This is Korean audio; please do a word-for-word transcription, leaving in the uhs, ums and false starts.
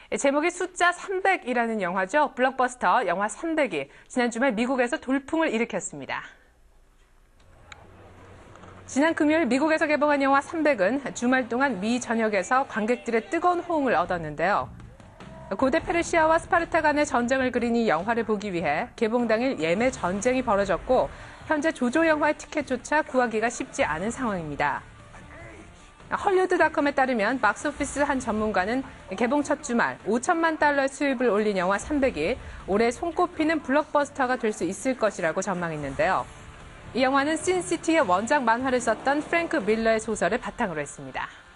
제목이 숫자 삼백이라는 영화죠. 블록버스터 영화 삼백이 지난 주말 미국에서 돌풍을 일으켰습니다. 지난 금요일 미국에서 개봉한 영화 삼백은 주말 동안 미 전역에서 관객들의 뜨거운 호응을 얻었는데요. 고대 페르시아와 스파르타 간의 전쟁을 그린 이 영화를 보기 위해 개봉 당일 예매 전쟁이 벌어졌고 현재 조조 영화의 티켓조차 구하기가 쉽지 않은 상황입니다. 헐리우드닷컴에 따르면 박스오피스 한 전문가는 개봉 첫 주말 오천만 달러의 수입을 올린 영화 삼백이 올해 손꼽히는 블록버스터가 될 수 있을 것이라고 전망했는데요. 이 영화는 신시티의 원작 만화를 썼던 프랭크 밀러의 소설을 바탕으로 했습니다.